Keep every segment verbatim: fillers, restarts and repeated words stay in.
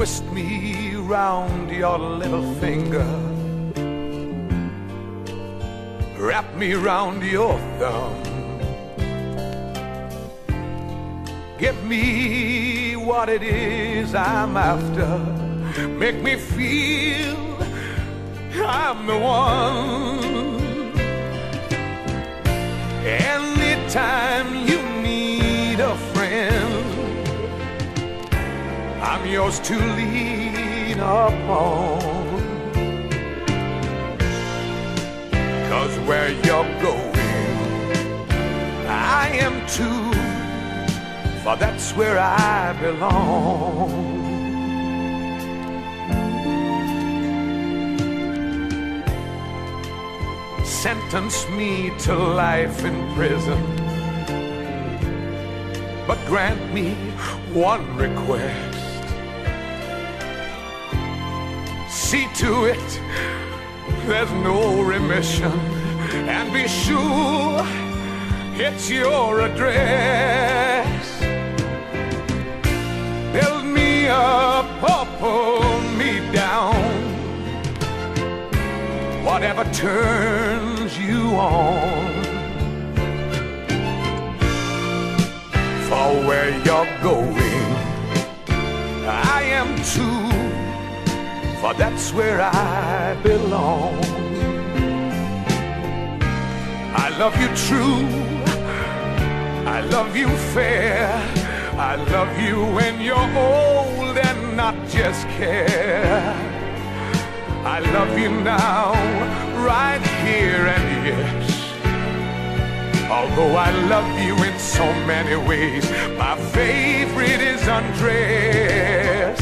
twist me round your little finger, wrap me round your thumb, give me what it is I'm after, make me feel I'm the one. Anytime you need a friend, I'm yours to lean upon. 'Cause where you're going, I am too, for that's where I belong. Sentence me to life in prison, but grant me one request. See to it there's no remission, and be sure it's your address. Build me up or pull me down, whatever turns you on. For where you're going, I am too, for that's where I belong. I love you true, I love you fair, I love you when you're old and not just care. I love you now, right here and yes. Although I love you in so many ways, my favorite is undressed.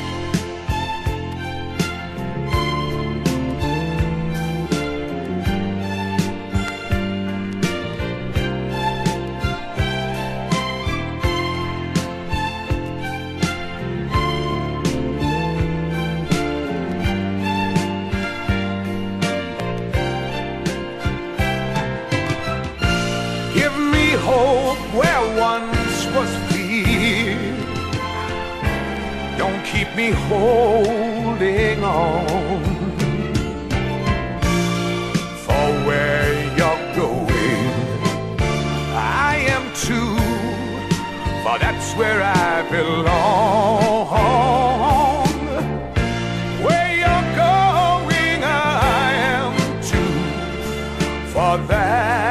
Hope where once was fear, don't keep me holding on. For where you're going, I am too, for that's where I belong. Where you're going, I am too, for that